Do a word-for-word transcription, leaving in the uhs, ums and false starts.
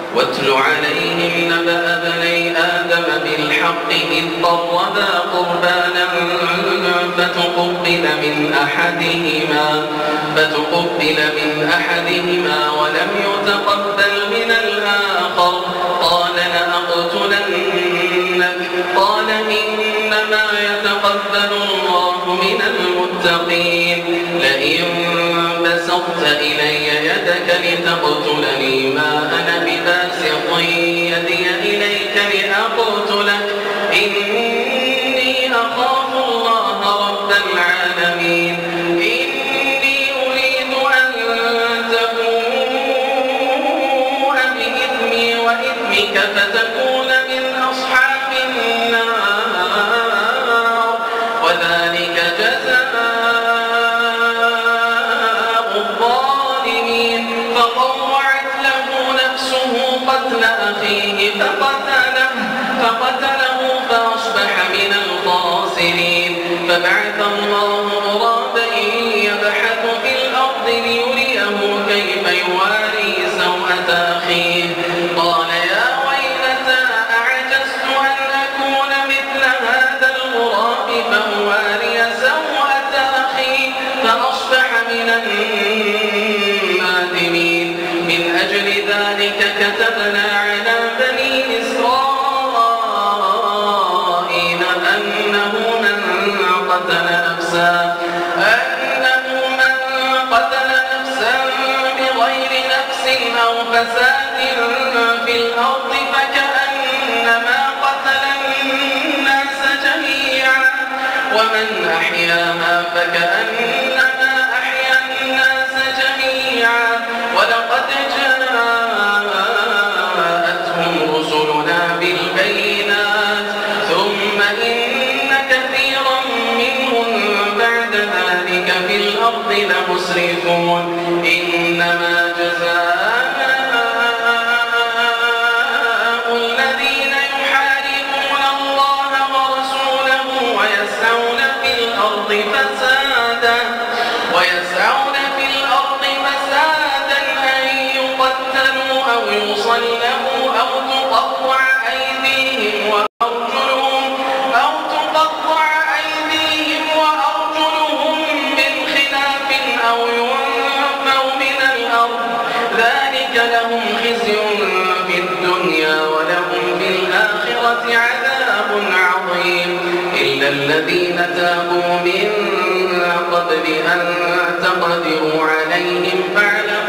واتل عليهم نبأ بني آدم بالحق إذ قربا قربانا فتقبل من أحدهما فتقبل من أحدهما ولم يتقبل من الآخر قال لأقتلنك قال إنما يتقبل الله من المتقين لئن بسطت إلي يدك لتقتلني ما أنا بباسط يدي إليك لأقتلك إني أخاف الله رب العالمين إني أريد أن تبوء بإثمي وإثمك فتكون من أصحاب النار وذلك جزاء الظالمين فطوعت له نفسه قتل أخيه فقتله فقتله فأصبح من الخاسرين فبعث الله غرابا يبحث في الأرض ليريه كيف يواري سوءة أخيه قال يا ويلتى أعجزت أن أكون مثل هذا الغراب فأواري سوءة أخي فأصبح من النادمين من أجل ذلك كتبنا على بني إسرائيل أنه من قتل نفسا أنه من قتل نفسا بغير نفس أو فساد في الأرض فكأنما قتل الناس جميعا ومن أحياها فكأنما أحيا الناس جميعا ولقد جاءتهم رسلنا بالبينات ثم إن كثيرا منهم بعد ذلك في الأرض لمسرفون إنما جزاء الذين يحاربون الله ورسوله ويسعون في الأرض فسادا ويسعون في الأرض فسادا أن يقتلوا أو يصلبوا أو تقطع أيديهم وأرجلهم أو تقطع أيديهم وأرجلهم من خلاف أو ينفوا من الأرض ذلك لهم خزي في الدنيا ولهم في الآخرة عذاب عظيم إلا الذين تابوا من قبل أن تقدروا عليهم فاعلموا